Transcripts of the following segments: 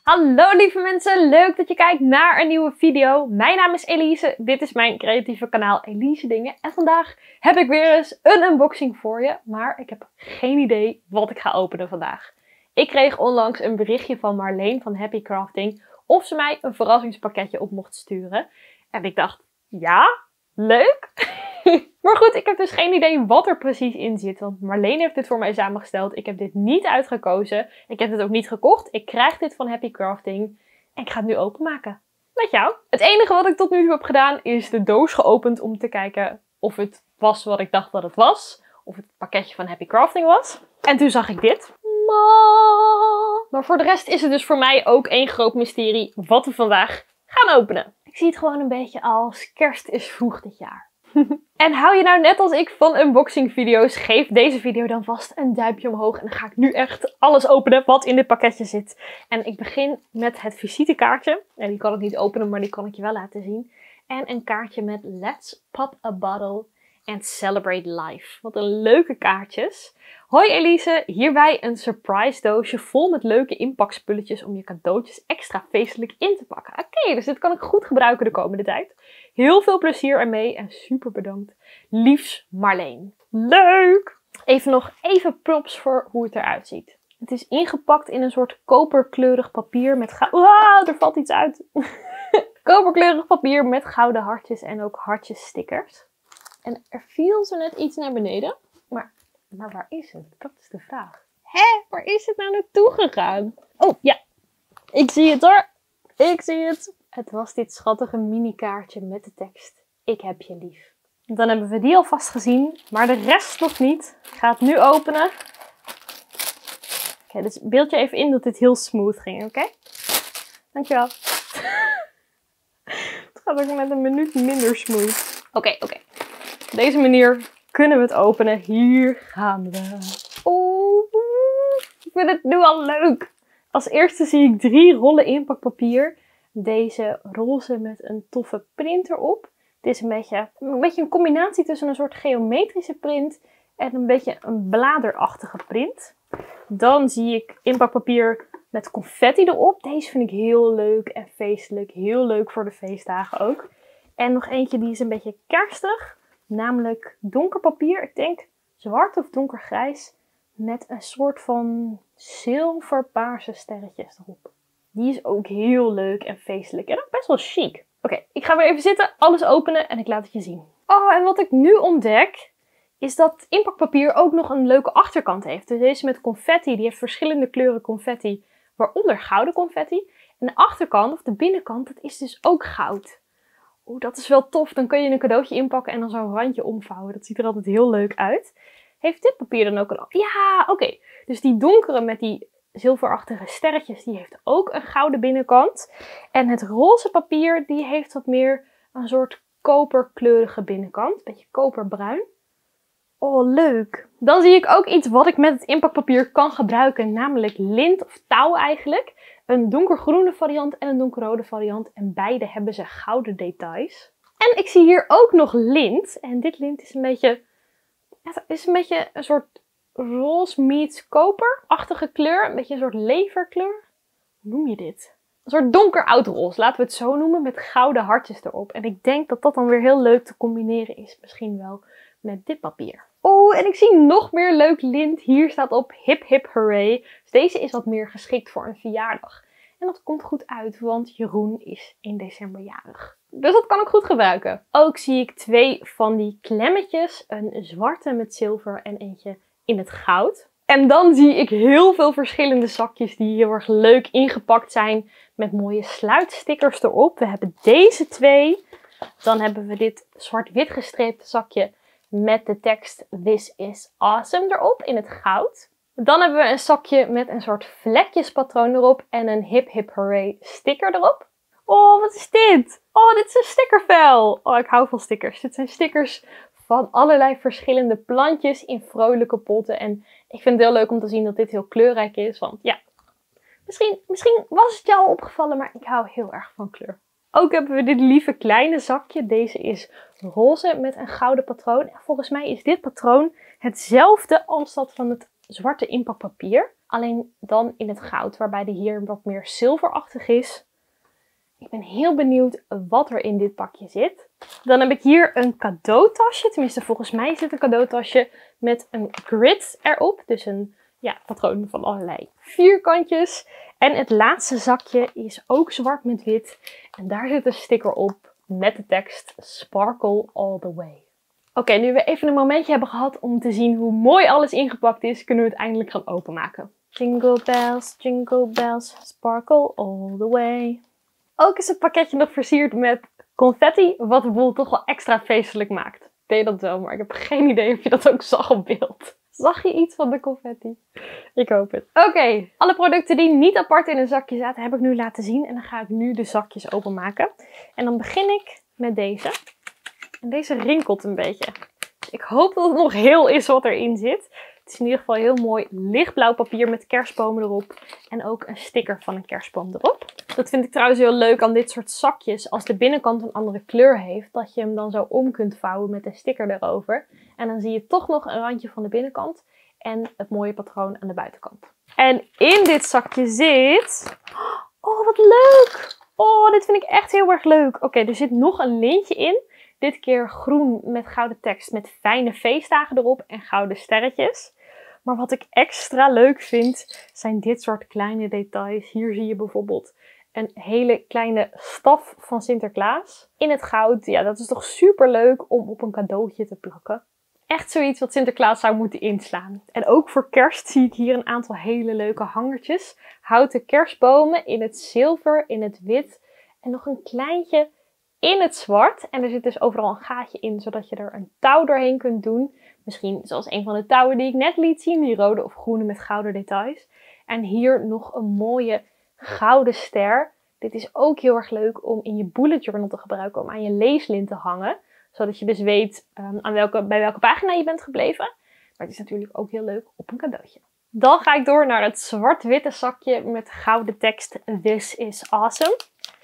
Hallo lieve mensen, leuk dat je kijkt naar een nieuwe video. Mijn naam is Elise, dit is mijn creatieve kanaal Elise Dingen. En vandaag heb ik weer eens een unboxing voor je, maar ik heb geen idee wat ik ga openen vandaag. Ik kreeg onlangs een berichtje van Marleen van Happy Crafting of ze mij een verrassingspakketje op mocht sturen. En ik dacht, ja, leuk. Maar goed, ik heb dus geen idee wat er precies in zit. Want Marleen heeft dit voor mij samengesteld. Ik heb dit niet uitgekozen. Ik heb dit ook niet gekocht. Ik krijg dit van Happy Crafting. En ik ga het nu openmaken. Met jou. Het enige wat ik tot nu toe heb gedaan is de doos geopend om te kijken of het was wat ik dacht dat het was. Of het pakketje van Happy Crafting was. En toen zag ik dit. Maar voor de rest is het dus voor mij ook één groot mysterie wat we vandaag gaan openen. Ik zie het gewoon een beetje als kerst is vroeg dit jaar. En hou je nou net als ik van unboxing video's, geef deze video dan vast een duimpje omhoog. En dan ga ik nu echt alles openen wat in dit pakketje zit. En ik begin met het visitekaartje. En die kan ik niet openen, maar die kan ik je wel laten zien. En een kaartje met Let's Pop a Bottle and Celebrate Life. Wat een leuke kaartjes. Hoi Elise, hierbij een surprise doosje vol met leuke inpakspulletjes om je cadeautjes extra feestelijk in te pakken. Oké, dus dit kan ik goed gebruiken de komende tijd. Heel veel plezier ermee en super bedankt. Liefs Marleen. Leuk! Even props voor hoe het eruit ziet. Het is ingepakt in een soort koperkleurig papier met Wauw, er valt iets uit. Koperkleurig papier met gouden hartjes en ook hartjesstickers. En er viel zo net iets naar beneden. Maar waar is het? Dat is de vraag. Waar is het nou naartoe gegaan? Oh, ja. Ik zie het hoor. Ik zie het. Het was dit schattige mini-kaartje met de tekst: ik heb je lief. Dan hebben we die alvast gezien, maar de rest nog niet. Ik ga het nu openen. Oké, dus beeld je even in dat dit heel smooth ging, oké? Dankjewel. Het gaat ook met een minuut minder smooth. Oké. Op deze manier kunnen we het openen. Hier gaan we. Oeh, ik vind het nu al leuk. Als eerste zie ik 3 rollen inpakpapier. Deze roze met een toffe print erop. Het is een beetje een combinatie tussen een soort geometrische print en een beetje een bladerachtige print. Dan zie ik inpakpapier met confetti erop. Deze vind ik heel leuk en feestelijk. Heel leuk voor de feestdagen ook. En nog eentje die is een beetje kerstig. Namelijk donker papier. Ik denk zwart of donkergrijs. Met een soort van zilverpaarse sterretjes erop. Die is ook heel leuk en feestelijk. En ook best wel chic. Oké, ik ga weer even zitten, alles openen en ik laat het je zien. Oh, en wat ik nu ontdek, is dat inpakpapier ook nog een leuke achterkant heeft. Dus deze met confetti, die heeft verschillende kleuren confetti, waaronder gouden confetti. En de achterkant, of de binnenkant, dat is dus ook goud. Oeh, dat is wel tof. Dan kun je een cadeautje inpakken en dan zo'n randje omvouwen. Dat ziet er altijd heel leuk uit. Heeft dit papier dan ook een... Ja, oké. Dus die donkere met die zilverachtige sterretjes, die heeft ook een gouden binnenkant. En het roze papier, die heeft wat meer een soort koperkleurige binnenkant. Beetje koperbruin. Oh, leuk. Dan zie ik ook iets wat ik met het inpakpapier kan gebruiken. Namelijk lint of touw eigenlijk. Een donkergroene variant en een donkerrode variant. En beide hebben ze gouden details. En ik zie hier ook nog lint. En dit lint is een beetje... Het is een beetje een soort roze meets koperachtige kleur. Een beetje een soort leverkleur. Hoe noem je dit? Een soort donker oud roze, laten we het zo noemen. Met gouden hartjes erop. En ik denk dat dat dan weer heel leuk te combineren is. Misschien wel met dit papier. Oh, en ik zie nog meer leuk lint. Hier staat op hip hip hooray. Dus deze is wat meer geschikt voor een verjaardag. En dat komt goed uit, want Jeroen is in december jarig. Dus dat kan ik goed gebruiken. Ook zie ik 2 van die klemmetjes. Een zwarte met zilver en eentje in het goud. En dan zie ik heel veel verschillende zakjes die heel erg leuk ingepakt zijn. Met mooie sluitstickers erop. We hebben deze 2. Dan hebben we dit zwart-wit gestreepte zakje met de tekst This is awesome erop in het goud. Dan hebben we een zakje met een soort vlekjespatroon erop en een hip hip hooray sticker erop. Oh, wat is dit? Oh, dit is een stickervel. Oh, ik hou van stickers. Dit zijn stickers van allerlei verschillende plantjes in vrolijke potten. En ik vind het heel leuk om te zien dat dit heel kleurrijk is. Want ja, misschien was het jou al opgevallen, maar ik hou heel erg van kleur. Ook hebben we dit lieve kleine zakje. Deze is roze met een gouden patroon. En volgens mij is dit patroon hetzelfde als dat van het zwarte inpakpapier. Alleen dan in het goud, waarbij die hier wat meer zilverachtig is. Ik ben heel benieuwd wat er in dit pakje zit. Dan heb ik hier een cadeautasje. Tenminste, volgens mij zit een cadeautasje met een grid erop. Dus een patroon van allerlei vierkantjes. En het laatste zakje is ook zwart met wit. En daar zit een sticker op met de tekst Sparkle All The Way. Oké, nu we even een momentje hebben gehad om te zien hoe mooi alles ingepakt is, kunnen we het eindelijk gaan openmaken. Jingle bells, sparkle all the way. Ook is het pakketje nog versierd met confetti, wat de boel toch wel extra feestelijk maakt. Ik deed dat wel, maar ik heb geen idee of je dat ook zag op beeld. Zag je iets van de confetti? Ik hoop het. Oké, alle producten die niet apart in een zakje zaten, heb ik nu laten zien. En dan ga ik nu de zakjes openmaken. En dan begin ik met deze. En deze rinkelt een beetje. Dus ik hoop dat het nog heel is wat erin zit. Het is in ieder geval heel mooi lichtblauw papier met kerstbomen erop. En ook een sticker van een kerstboom erop. Dat vind ik trouwens heel leuk aan dit soort zakjes. Als de binnenkant een andere kleur heeft, dat je hem dan zo om kunt vouwen met een sticker erover. En dan zie je toch nog een randje van de binnenkant. En het mooie patroon aan de buitenkant. En in dit zakje zit... Oh, wat leuk! Oh, dit vind ik echt heel erg leuk. Oké, er zit nog een lintje in. Dit keer groen met gouden tekst met fijne feestdagen erop en gouden sterretjes. Maar wat ik extra leuk vind, zijn dit soort kleine details. Hier zie je bijvoorbeeld een hele kleine staf van Sinterklaas in het goud. Ja, dat is toch super leuk om op een cadeautje te plakken. Echt zoiets wat Sinterklaas zou moeten inslaan. En ook voor kerst zie ik hier een aantal hele leuke hangertjes. Houten kerstbomen in het zilver, in het wit en nog een kleintje in het zwart. En er zit dus overal een gaatje in, zodat je er een touw doorheen kunt doen. Misschien zoals een van de touwen die ik net liet zien, die rode of groene met gouden details. En hier nog een mooie gouden ster. Dit is ook heel erg leuk om in je bullet journal te gebruiken, om aan je leeslint te hangen. Zodat je dus weet bij welke pagina je bent gebleven. Maar het is natuurlijk ook heel leuk op een cadeautje. Dan ga ik door naar het zwart-witte zakje met gouden tekst This is awesome.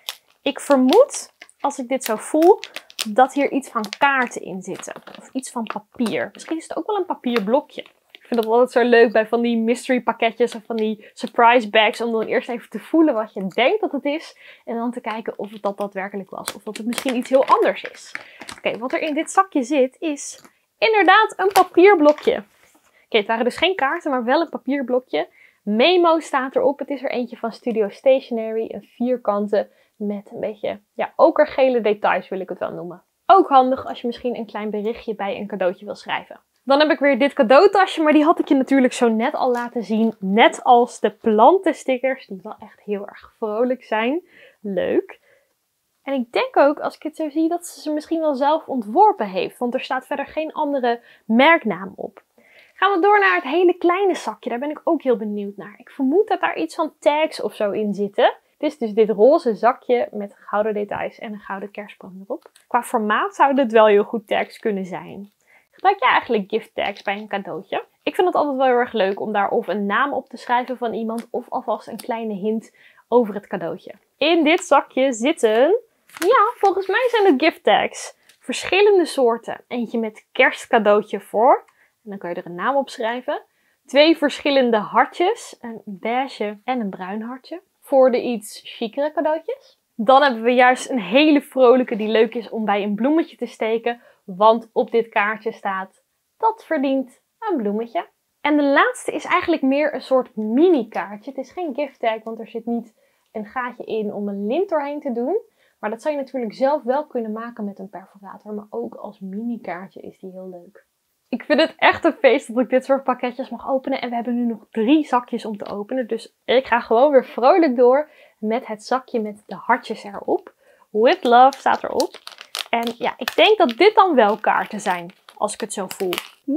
Ik vermoed, als ik dit zo voel, dat hier iets van kaarten in zitten. Of iets van papier. Misschien is het ook wel een papierblokje. Ik vind dat altijd zo leuk bij van die mystery pakketjes of van die surprise bags. Om dan eerst even te voelen wat je denkt dat het is. En dan te kijken of het dat daadwerkelijk was. Of dat het misschien iets heel anders is. Oké, wat er in dit zakje zit is inderdaad een papierblokje. Oké, het waren dus geen kaarten, maar wel een papierblokje. Memo staat erop. Het is er eentje van Studio Stationery. Een vierkante met een beetje okergele details wil ik het wel noemen. Ook handig als je misschien een klein berichtje bij een cadeautje wil schrijven. Dan heb ik weer dit cadeautasje, maar die had ik je natuurlijk zo net al laten zien. Net als de plantenstickers, die wel echt heel erg vrolijk zijn. Leuk. En ik denk ook, als ik het zo zie, dat ze misschien wel zelf ontworpen heeft. Want er staat verder geen andere merknaam op. Gaan we door naar het hele kleine zakje. Daar ben ik ook heel benieuwd naar. Ik vermoed dat daar iets van tags of zo in zitten. Het is dus dit roze zakje met gouden details en een gouden kerstboom erop. Qua formaat zouden het wel heel goed tags kunnen zijn. Gebruik je eigenlijk gift tags bij een cadeautje? Ik vind het altijd wel heel erg leuk om daar of een naam op te schrijven van iemand of alvast een kleine hint over het cadeautje. In dit zakje zitten, volgens mij zijn het gift tags. Verschillende soorten. Eentje met kerstcadeautje voor. En dan kan je er een naam op schrijven. 2 verschillende hartjes. Een beige en een bruin hartje. Voor de iets chicere cadeautjes. Dan hebben we juist een hele vrolijke die leuk is om bij een bloemetje te steken. Want op dit kaartje staat, dat verdient een bloemetje. En de laatste is eigenlijk meer een soort mini kaartje. Het is geen gift tag, want er zit niet een gaatje in om een lint doorheen te doen. Maar dat zou je natuurlijk zelf wel kunnen maken met een perforator. Maar ook als mini kaartje is die heel leuk. Ik vind het echt een feest dat ik dit soort pakketjes mag openen. En we hebben nu nog 3 zakjes om te openen. Dus ik ga gewoon weer vrolijk door met het zakje met de hartjes erop. With love staat erop. En ik denk dat dit dan wel kaarten zijn. Als ik het zo voel.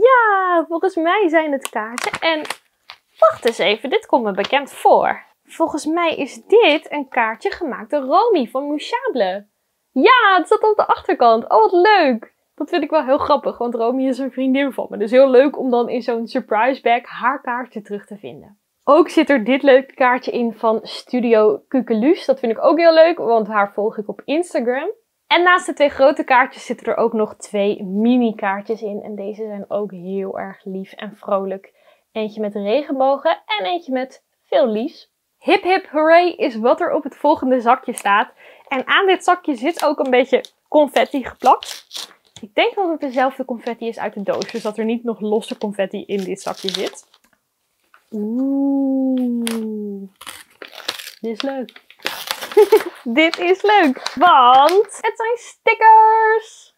Ja, volgens mij zijn het kaarten. En wacht eens even, dit komt me bekend voor. Volgens mij is dit een kaartje gemaakt door Romy van Mouchable. Ja, het staat op de achterkant. Oh, wat leuk. Dat vind ik wel heel grappig, want Romy is een vriendin van me. Dus heel leuk om dan in zo'n surprise bag haar kaartje terug te vinden. Ook zit er dit leuke kaartje in van Studio Kukeluus. Dat vind ik ook heel leuk, want haar volg ik op Instagram. En naast de 2 grote kaartjes zitten er ook nog 2 mini kaartjes in. En deze zijn ook heel erg lief en vrolijk. Eentje met regenbogen en eentje met veel liefs. Hip hip hooray is wat er op het volgende zakje staat. En aan dit zakje zit ook een beetje confetti geplakt. Ik denk dat het dezelfde confetti is uit de doos. Dus dat er niet nog losse confetti in dit zakje zit. Oeh. Dit is leuk. Dit is leuk. Want het zijn stickers.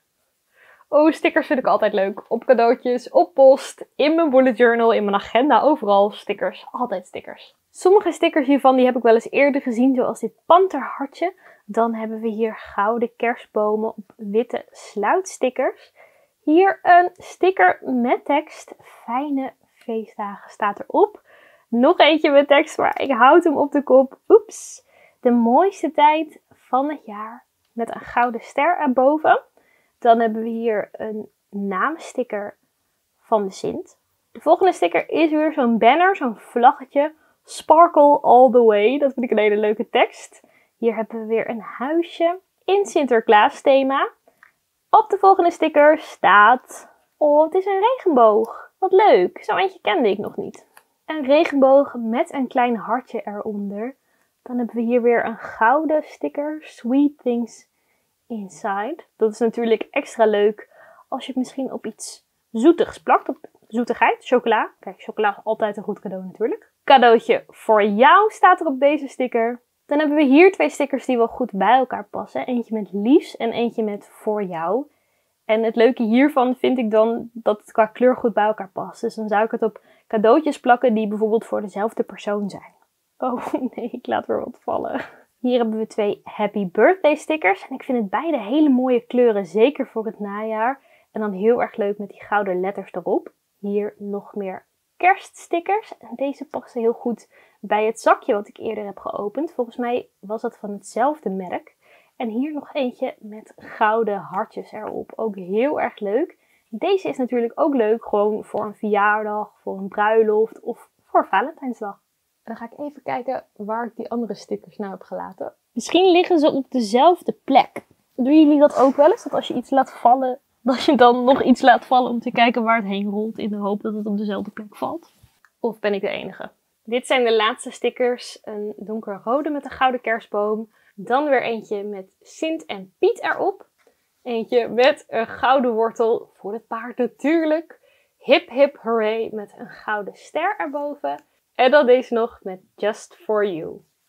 Oh, stickers vind ik altijd leuk. Op cadeautjes, op post, in mijn bullet journal, in mijn agenda, overal stickers. Altijd stickers. Sommige stickers hiervan die heb ik wel eens eerder gezien, zoals dit panterhartje. Dan hebben we hier gouden kerstbomen op witte sluitstickers. Hier een sticker met tekst. Fijne feestdagen staat erop. Nog eentje met tekst, maar ik houd hem op de kop. Oeps. De mooiste tijd van het jaar met een gouden ster erboven. Dan hebben we hier een naamsticker van de Sint. De volgende sticker is weer zo'n banner, zo'n vlaggetje. Sparkle all the way. Dat vind ik een hele leuke tekst. Hier hebben we weer een huisje in Sinterklaas thema. Op de volgende sticker staat... Oh, het is een regenboog. Wat leuk. Zo eentje kende ik nog niet. Een regenboog met een klein hartje eronder. Dan hebben we hier weer een gouden sticker. Sweet things inside. Dat is natuurlijk extra leuk als je het misschien op iets zoetigs plakt. Op zoetigheid, chocola. Kijk, chocola is altijd een goed cadeau natuurlijk. Cadeautje voor jou staat er op deze sticker. Dan hebben we hier twee stickers die wel goed bij elkaar passen. Eentje met liefs en eentje met voor jou. En het leuke hiervan vind ik dan dat het qua kleur goed bij elkaar past. Dus dan zou ik het op cadeautjes plakken die bijvoorbeeld voor dezelfde persoon zijn. Oh nee, ik laat weer wat vallen. Hier hebben we twee Happy Birthday stickers. En ik vind het beide hele mooie kleuren, zeker voor het najaar. En dan heel erg leuk met die gouden letters erop. Hier nog meer kerststickers. En deze passen heel goed bij het zakje wat ik eerder heb geopend. Volgens mij was dat van hetzelfde merk. En hier nog eentje met gouden hartjes erop. Ook heel erg leuk. Deze is natuurlijk ook leuk gewoon voor een verjaardag, voor een bruiloft of voor Valentijnsdag. En dan ga ik even kijken waar ik die andere stickers nou heb gelaten. Misschien liggen ze op dezelfde plek. Doen jullie dat ook wel eens? Dat als je iets laat vallen, dat je dan nog iets laat vallen om te kijken waar het heen rolt in de hoop dat het op dezelfde plek valt? Of ben ik de enige? Dit zijn de laatste stickers. Een donkerrode met een gouden kerstboom. Dan weer eentje met Sint en Piet erop. Eentje met een gouden wortel voor het paard natuurlijk. Hip hip hooray met een gouden ster erboven. En dan deze nog met Just for You.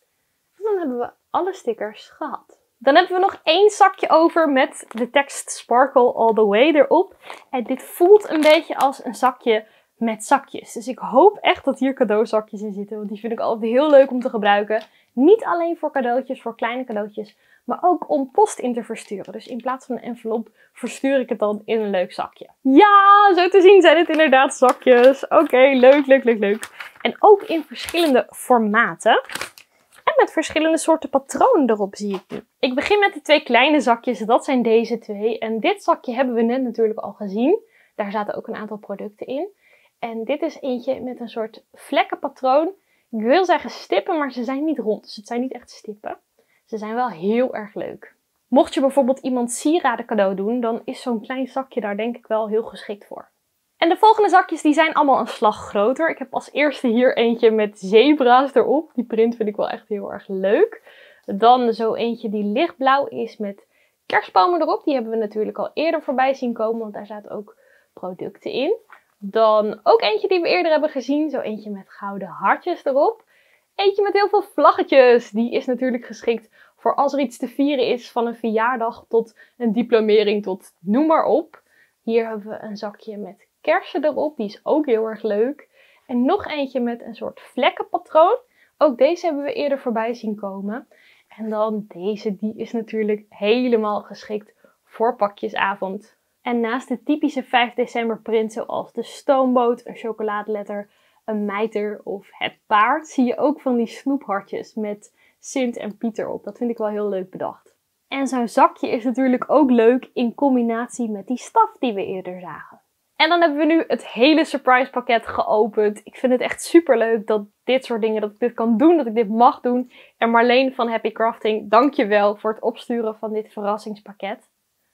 En dan hebben we alle stickers gehad. Dan hebben we nog één zakje over met de tekst Sparkle all the way erop. En dit voelt een beetje als een zakje met zakjes. Dus ik hoop echt dat hier cadeauzakjes in zitten. Want die vind ik altijd heel leuk om te gebruiken. Niet alleen voor cadeautjes, voor kleine cadeautjes. Maar ook om post in te versturen. Dus in plaats van een envelop verstuur ik het dan in een leuk zakje. Ja, zo te zien zijn het inderdaad zakjes. Oké, leuk, leuk, leuk, leuk. En ook in verschillende formaten. En met verschillende soorten patronen erop zie ik nu. Ik begin met de twee kleine zakjes. Dat zijn deze twee. En dit zakje hebben we net natuurlijk al gezien. Daar zaten ook een aantal producten in. En dit is eentje met een soort vlekkenpatroon. Ik wil zeggen stippen, maar ze zijn niet rond. Dus het zijn niet echt stippen. Ze zijn wel heel erg leuk. Mocht je bijvoorbeeld iemand sieraden cadeau doen, dan is zo'n klein zakje daar denk ik wel heel geschikt voor. En de volgende zakjes die zijn allemaal een slag groter. Ik heb als eerste hier eentje met zebra's erop. Die print vind ik wel echt heel erg leuk. Dan zo eentje die lichtblauw is met kerstbomen erop. Die hebben we natuurlijk al eerder voorbij zien komen, want daar zaten ook producten in. Dan ook eentje die we eerder hebben gezien. Zo eentje met gouden hartjes erop. Eentje met heel veel vlaggetjes. Die is natuurlijk geschikt voor als er iets te vieren is. Van een verjaardag tot een diplomering tot noem maar op. Hier hebben we een zakje met kersen erop. Die is ook heel erg leuk. En nog eentje met een soort vlekkenpatroon. Ook deze hebben we eerder voorbij zien komen. En dan deze. Die is natuurlijk helemaal geschikt voor pakjesavond. En naast de typische 5 december print zoals de stoomboot, een chocoladeletter, een mijter of het paard, zie je ook van die snoephartjes met Sint en Piet erop. Dat vind ik wel heel leuk bedacht. En zo'n zakje is natuurlijk ook leuk in combinatie met die staf die we eerder zagen. En dan hebben we nu het hele surprise pakket geopend. Ik vind het echt super leuk dat dit soort dingen, dat ik dit kan doen, dat ik dit mag doen. En Marleen van Happy Crafting, dankjewel voor het opsturen van dit verrassingspakket.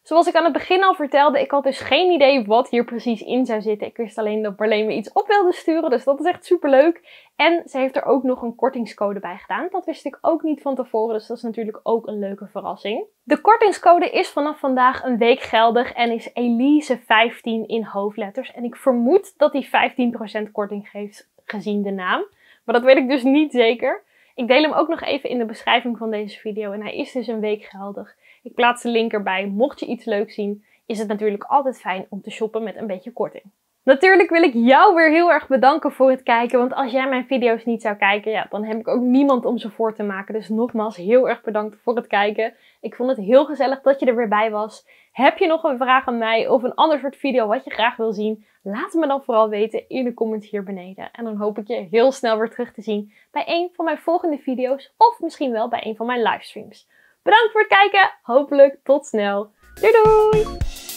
Zoals ik aan het begin al vertelde, ik had dus geen idee wat hier precies in zou zitten. Ik wist alleen dat Marleen me iets op wilde sturen, dus dat is echt super leuk. En ze heeft er ook nog een kortingscode bij gedaan. Dat wist ik ook niet van tevoren, dus dat is natuurlijk ook een leuke verrassing. De kortingscode is vanaf vandaag een week geldig en is Elise15 in hoofdletters. En ik vermoed dat die 15% korting geeft, gezien de naam. Maar dat weet ik dus niet zeker. Ik deel hem ook nog even in de beschrijving van deze video en hij is dus een week geldig. Ik plaats de link erbij. Mocht je iets leuks zien, is het natuurlijk altijd fijn om te shoppen met een beetje korting. Natuurlijk wil ik jou weer heel erg bedanken voor het kijken, want als jij mijn video's niet zou kijken, ja, dan heb ik ook niemand om ze voor te maken. Dus nogmaals, heel erg bedankt voor het kijken. Ik vond het heel gezellig dat je er weer bij was. Heb je nog een vraag aan mij of een ander soort video wat je graag wil zien? Laat het me dan vooral weten in de comments hier beneden. En dan hoop ik je heel snel weer terug te zien bij een van mijn volgende video's of misschien wel bij een van mijn livestreams. Bedankt voor het kijken. Hopelijk tot snel. Doei doei!